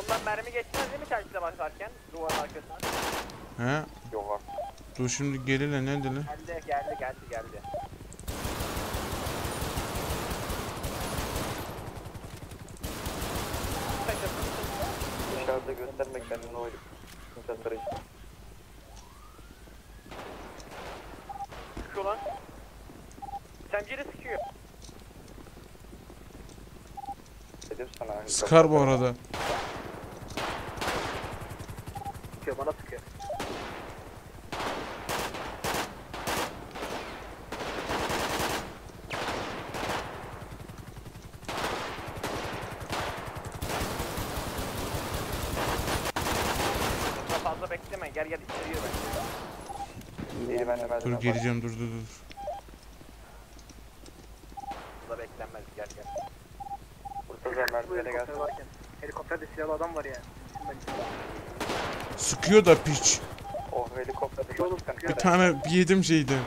Ondan mermi geçmez değil mi çarşıda başlarken? Duvarın arkasına. He? Yok. Dur şimdi geriyle ne dili? Geldi. Dışarıda göstermek kendini oydu. Çatları işte. Sıkıyor lan. Sencere sıkıyor. Dedim sana. Sıkar bu arada. Sıkıyor, bana sıkıyor. Fazla bekleme, gel içeriyor bence. İyi ben de merdiven Dur geleceğim dur. Fazla beklenmez, gel. Burada da merdivene gelsin. Helikopterde silahlı adam var yani. Sıkıyor da piç. O helikopterde yolum Bir tane yedim şeydi.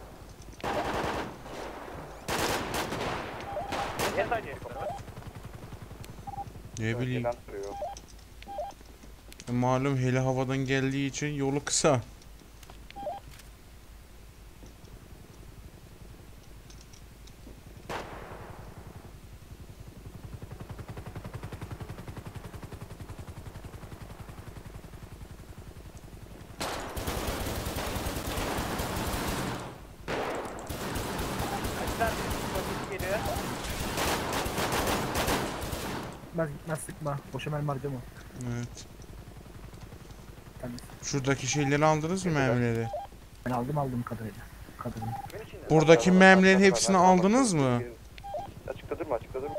Niye sadece helikopter var? Ne bileyim. Önceden sürüyor. Malum heli havadan geldiği için yolu kısa. Geliyor. Gitmez sıkma. Boşa mermi harcama. Evet. Temiz. Şuradaki şeyleri aldınız mı mermileri? Ben aldım kadarıyla. Buradaki mermilerin hepsini aldınız mı? Açıkta durma.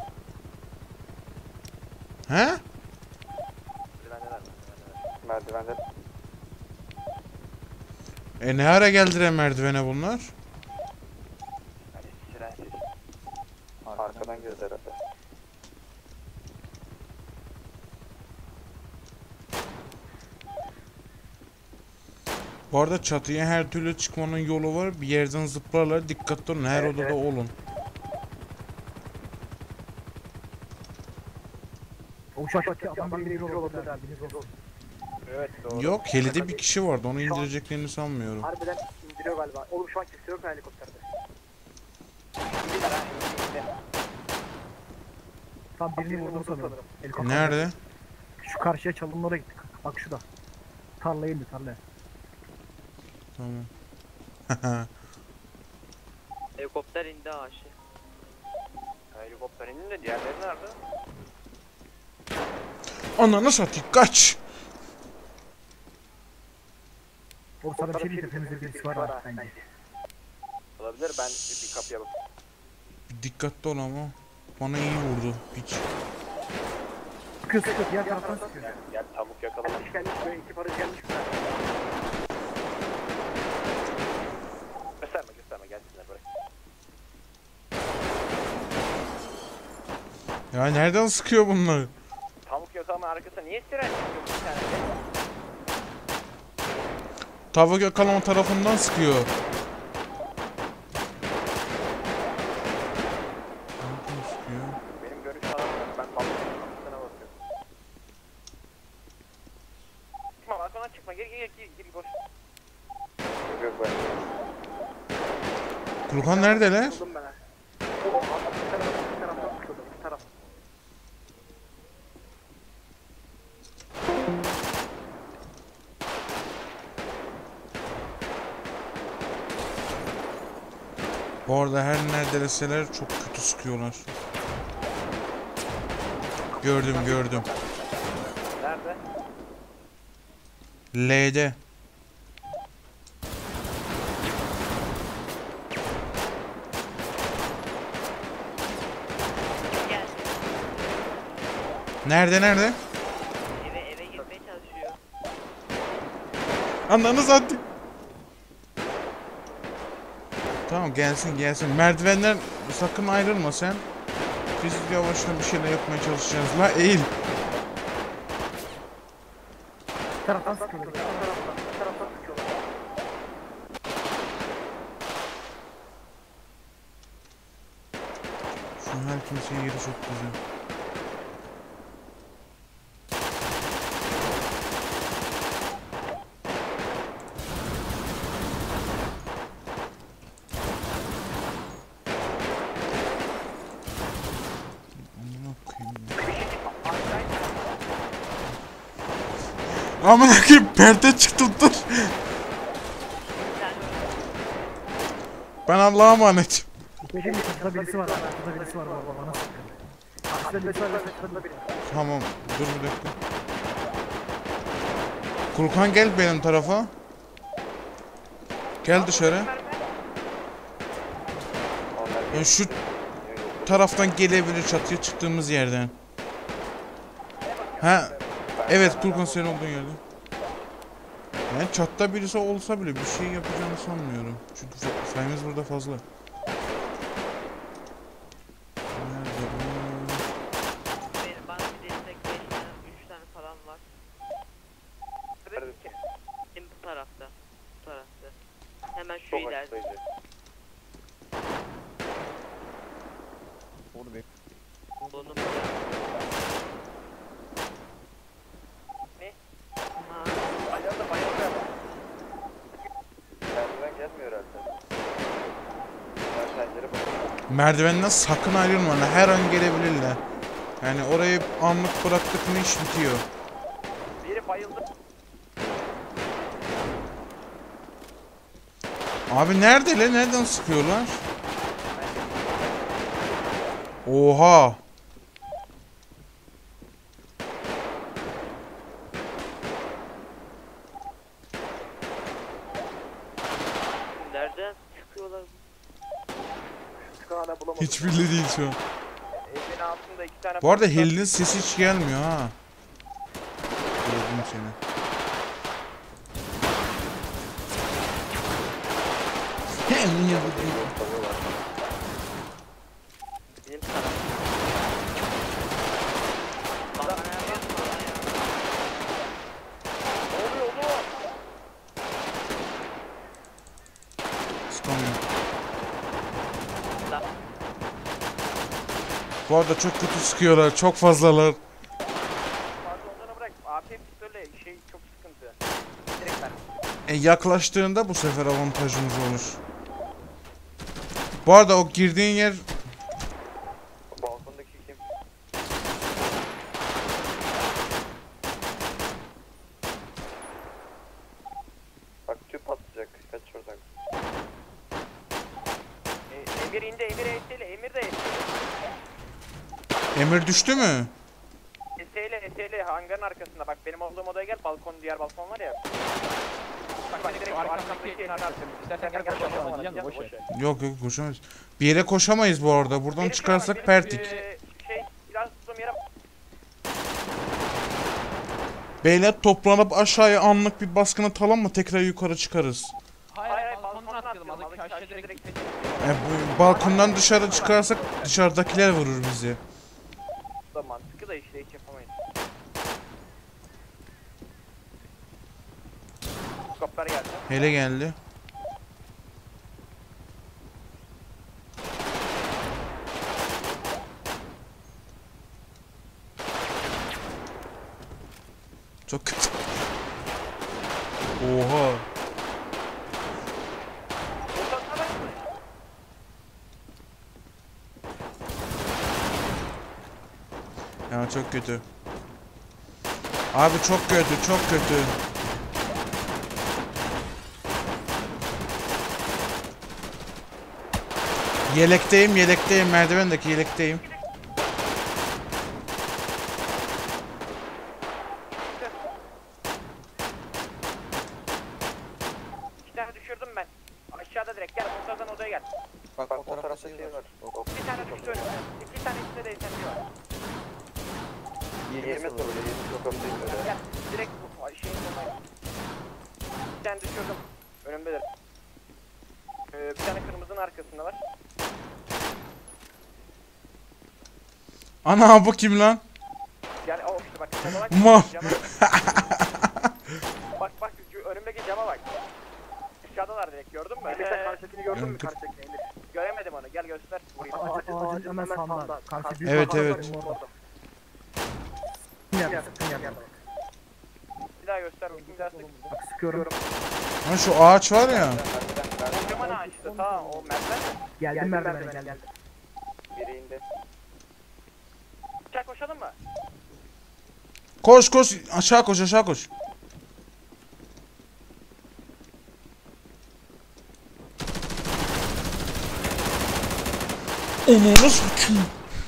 He? Merdivende. Ne ara geldiler merdivene bunlar? Arkadan girdi herhalde. Bu arada çatıya her türlü çıkmanın yolu var. Bir yerden zıplarlar. Dikkatli olun. Her odada olun. O uçaktaki adam biri indiriyor olabilir abi. Bilginiz olsun. Evet doğru. Yok helide bir kişi vardı. Onu indireceklerini sanmıyorum. Harbiden indiriyor galiba. Oğlum şu an kimse yok mu helikopterde? Tam birini vurdum sanırım. Helikopter. Nerede? Şu karşıya çalımlara gittik. Bak şurada. Tarlaya indi tarlaya. Tamam. Helikopter indi aşı. Helikopter indi de diğerleri nerede? Ananı satayım kaç. O sana bir şey diyeyim. Temizlik birisi var ha bence. Olabilir, ben bir kapıya bak. Dikkatli ol ama. Bana iyi vurdu. Piç. Sıkıyor diğer taraftan sıkıyor. Gel tavuk yakalamış gelmiş böyle iki parız gelmiş. Gösterme gelsinler buraya. Ya nereden sıkıyor bunlar? Tavuk yakalama arkasına niye siren çıkıyor bir tane de? Tavuk yakalama tarafından sıkıyor. Nereden sıkıyor? Benim görüş alanım ben tavuk yakalama bakıyorum. Çıkma balkona çıkma gir boş. Yok ben. Kulkan neredeler? Buldum ben. Bu taraf. Bu arada her neredeseler çok kötü sıkıyorlar. Gördüm. Nerede? L'de. Gel. Nerede? Eve girmeye çalışıyor. Ananı satayım. Tamam gelsin. Merdivenden sakın ayrılma sen. Biz yavaştan bir şeyler yapmaya çalışacağız. La eğil. Bir taraftan sıkıyor. Bir taraftan sıkıyorlar. Şu her kimsenin yeri çok güzel. Aman akıyım perde çıktı dur. Bir tane Ben Allah'a emanet. Dedim ki çatıda birisi var. Çatıda birisi var bana sıkıyor. Karşıda birisi var. Çatıda birisi var. Tamam dur bir dakika. Kulkan gel benim tarafa. Gel dışarı. Yani şu taraftan gelebilir çatıya çıktığımız yerden. Ha evet Kulkan senin olduğun yerden. Yani çatta birisi olsa bile bir şey yapacağını sanmıyorum. Çünkü sayımız burada fazla. Nerede bu? benim bana bir destek 5 tane 3 tane falan var. Benim bu tarafta. Bu tarafta. Hemen şu Çok ileride. açıklayıcı. Bunu Ne? Ha. Bayıldı bayıldı. Merdiven gelmiyor herhalde. Ben pencere bakıyorum. Merdivenden sakın ayrılma. Her an gelebilirler. Yani orayı anlık bıraktık mı iş bitiyor. Biri bayıldı. Abi nerede? Nereden sıkıyorlar? Oha. Nereden çıkıyorlar? Hala bulamadım. Hiç belli değil şu an. Evin altında 2 tane. Bu arada Halil'in sesi hiç gelmiyor ha. Gördüm seni. Benim tarafta. Bana yapma ya. Ne oluyor oğlum? Sıkamıyorum. Da. Bu arada çok kötü sıkıyorlar. Çok fazlalar. Pardon bırak. AP pistolle şey çok sıkıntı. Direkt ben. Yaklaştığında bu sefer avantajımız olur. Bu arada o girdiğin yer Balkondaki kim? Bak tüp atacak. Kaç oradan. Emir indi. Emir ES'yle. Emir de ES'yle. Emir düştü mü? ES'yle hangarın arkasında. Bak benim olduğum odaya gel. Balkon diğer balkon var ya. Bak direkt arkamdaki evin arkasında. İstersen gel koşalım. Boş ver. Yok koşamayız. Bir yere koşamayız bu arada. Buradan Benim çıkarsak benim, pertik. Şey biraz tuttuğum yere Beyler toplanıp aşağıya anlık bir baskın atalım mı tekrar yukarı çıkarız. hayır balkondan atlayalım. Aşağı direkt. Bu balkondan dışarı çıkarsak dışarıdakiler vurur bizi. Da mantıklı da işte hiç yapamayız. Skoplar geldi. Hele geldi. Çok kötü. Oha. Ya çok kötü. Abi çok kötü, çok kötü. Yelekteyim, merdivendeki yelekteyim. İki tane düşürdüm ben. Aşağıda direkt gel. Ortadan odaya gel. Bak o tarafta şey var. Bir tane düştü önüme. İki tane üstte de SMG var. 20 metre böyle 20 sokak değil öyle. Gel. Direkt bu şeyin sonuna. Bir tane düşürdüm. Önümdedir. Bir tane kırmızının arkasında var. Ana bu kim lan? Gel o işte bak. Cama bak. Ma. Cama bak. Bak önümdeki cama bak. Aşağıdalar direkt gördün mü? Karşıdakini gördün mü? Karşıdakini. Göremedim onu. Gel göster. Vurayım. Ağacın hemen sağında. Karşı büyük Evet, ağaç var, evet. orada. Sıkın yer. Bir daha göster. Bakayım bir daha sık. Bak sıkıyorum. Ha şu ağaç var ya. Kocaman ağaçtı. Ta o merdiven mi? Geldim merdivene geldim. Biri indi. Çak koşalım mı? Koş aşağı koş. Onu satayım.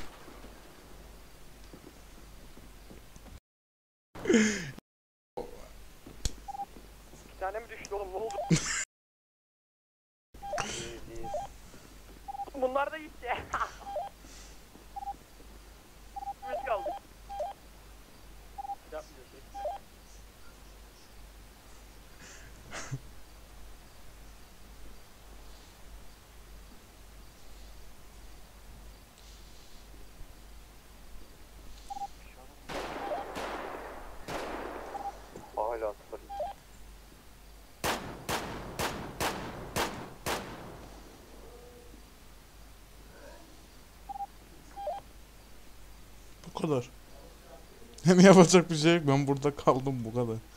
Bir tane mi düştü oğlum, ne oldu? Bunlar da gitti. Biz kaldık. Yapmıyor şey. Hala sıfır. Bu kadar. Hem yapacak bir şey yok. Ben burada kaldım, bu kadar.